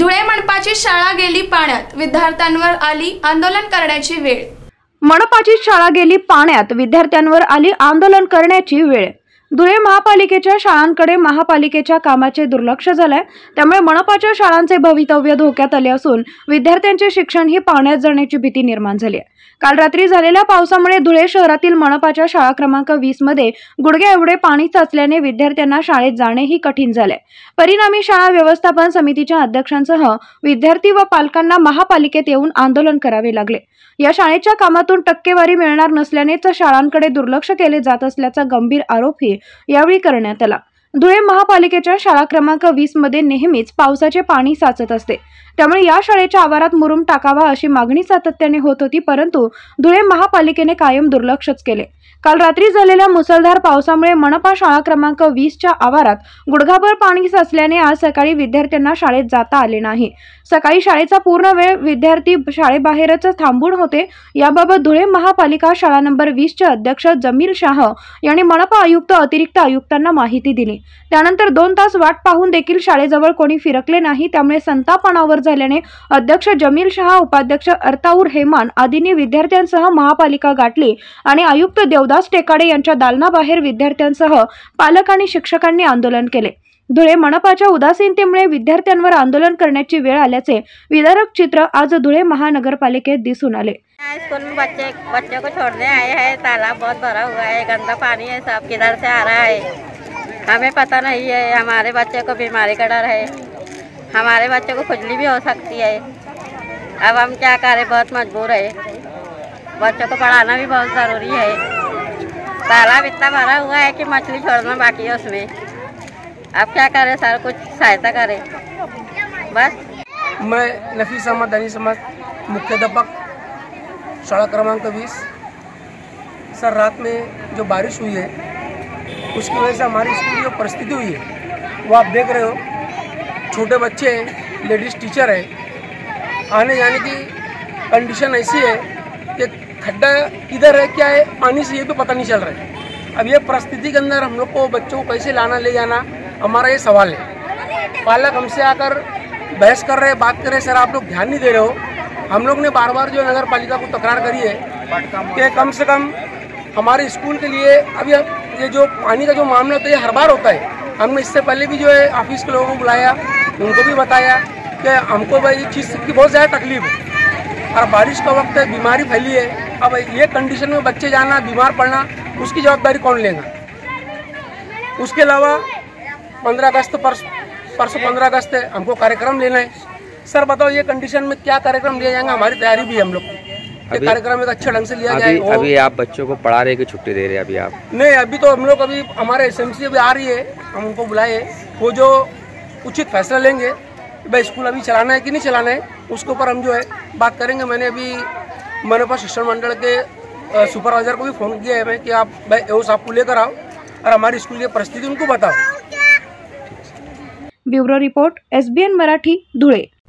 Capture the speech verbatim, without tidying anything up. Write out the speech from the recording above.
धुळे मनपाची शाळा गेली पाण्यात, विद्यार्थ्यांवर आली आंदोलन करण्याची वेळ। मनपाची शाळा गेली पाण्यात, विद्यार्थ्यांवर आली आंदोलन करण्याची वेळ। धुळे महापालिकेच्या शाळांकडे महापालिकेच्या कामाचे दुर्लक्ष झालंय, त्यामुळे मनपाच्या शाळांचे भवितव्य धोक्यात आले असून विद्यार्थ्यांचे शिक्षण ही पाण्यात जाण्याची भीती निर्माण झाली आहे। काल रात्री झालेल्या पावसामुळे धुळे शहरातील मनपाच्या शाळा क्रमांक वीस मध्ये गुडघ्या एवढे पाणी साचल्याने विद्यार्थ्यांना शाळेत जाणेही कठीण झाले। परिणामी शाळा व्यवस्थापन समितीच्या अध्यक्षांसह विद्यार्थी व पालकांना महापालिकेत येऊन आंदोलन करावे लागले। या शाळेच्या कामातून टक्केवारी मिळणार नसल्यानेच शाळांकडे दुर्लक्ष केले जात असल्याचा गंभीर आरोपही यावेळी करण्यात आला। धुळे महापालिकेच्या शाळा क्रमांक वीस मध्ये नेहमीच पावसाचे पाणी साचत असते, त्यामुळे या शाळेच्या आवारात मुरुम टाकावा अशी मागणी सातत्याने होत होती, परंतु धुळे महापालिकेने कायम दुर्लक्षच केले। काल रात्री झालेल्या मुसळधार पावसामुळे मनपा शाळा क्रमांक वीस च्या आवारात गुडघाभर पाणी साचल्याने आज सकाळी विद्यार्थ्यांना शाळेत जाता आले नाही। सकाळी शाळेचा पूर्ण वेळ विद्यार्थी शाळेबाहेरच थांबून होते। याबाबत धुळे महापालिका शाळा नंबर वीस चे अध्यक्ष जमील शाह यांनी मनपा आयुक्त अतिरिक्त आयुक्तांना माहिती दिली। त्यानंतर दोन तास वाट पाहून देखील शाळेजवळ कोणी फिरकले नाही, त्यामुळे संताप अनावर झाल्याने अध्यक्ष जमील शाह, उपाध्यक्ष अर्ताऊर हेमान आदींनी विद्यार्थ्यांसह महापालिका गाठली आणि आयुक्त देवदास टेकाडे यांच्या दालनाबाहेर विद्यार्थ्यांसह पालक आणि शिक्षकांनी आंदोलन केले। धुळे मनपाच्या उदासीनतेमुळे विद्यार्थ्यांवर आंदोलन करण्याची वेळ आल्याचे विदारक चित्र आज धुळे महानगरपालिकेत दिसून आले। स्कूल में बच्चे बच्चों को छोड़ने आए हैं, तालाब बहुत भरा हुआ है, गंदा पानी है, सब किधर से आ रहा है हमें पता नहीं है। हमारे बच्चे को बीमारी का डर है, हमारे बच्चे को खुजली भी हो सकती है। अब हम क्या करें, बहुत मजबूर है, बच्चों को पढ़ाना भी बहुत ज़रूरी है। तालाब इतना भरा हुआ है कि मछली छोड़ना बाकी है उसमें। अब क्या करें सर, कुछ सहायता करें बस। मैं नफीस अहमद अली समझ, मुख्याध्यापक शाला क्रमांक बीस। सर, रात में जो बारिश हुई है उसकी वजह से हमारी स्कूल की जो परिस्थिति हुई है वो आप देख रहे हो। छोटे बच्चे हैं, लेडीज़ टीचर है, आने जाने की कंडीशन ऐसी है कि खड्डा किधर है, क्या है, पानी से ये तो पता नहीं चल रहा है। अब ये परिस्थिति के अंदर हम लोग को बच्चों को कैसे लाना ले जाना, हमारा ये सवाल है। पालक हमसे आकर बहस कर रहे हैं, बात कर रहे हैं, सर आप लोग ध्यान नहीं दे रहे हो। हम लोग ने बार बार जो नगर पालिका को तकरार करी है कि कम से कम हमारे स्कूल के लिए अभी ये जो पानी का जो मामला होता है ये हर बार होता है। हमने इससे पहले भी जो है ऑफिस के लोगों को बुलाया, उनको भी बताया कि हमको भाई इस चीज़ की बहुत ज़्यादा तकलीफ है और बारिश का वक्त है, बीमारी फैली है। अब ये कंडीशन में बच्चे जाना, बीमार पड़ना, उसकी जवाबदारी कौन लेगा। उसके अलावा पंद्रह अगस्त परस परसों पंद्रह अगस्त है, हमको कार्यक्रम लेना है। सर बताओ ये कंडीशन में क्या कार्यक्रम लिया जाएगा, हमारी तैयारी भी है हम लोग ये कार्यक्रम एक अच्छे ढंग से लिया जाए। अभी आप बच्चों को पढ़ा रहे कि छुट्टी दे रहे हैं अभी आप? नहीं, अभी तो हम लोग अभी हमारे एसएमसी अभी आ रही है, हम उनको बुलाए, वो जो उचित फैसला लेंगे भाई स्कूल अभी चलाना है कि नहीं चलाना है उसके ऊपर हम जो है बात करेंगे। मैंने अभी मनपा शिक्षण मंडल के सुपरवाइजर को भी फ़ोन किया है मैं कि आप भाई एओ साहब को लेकर आओ और हमारी स्कूल की परिस्थिति उनको बताओ। Bureau report, SBN Marathi, Dhule.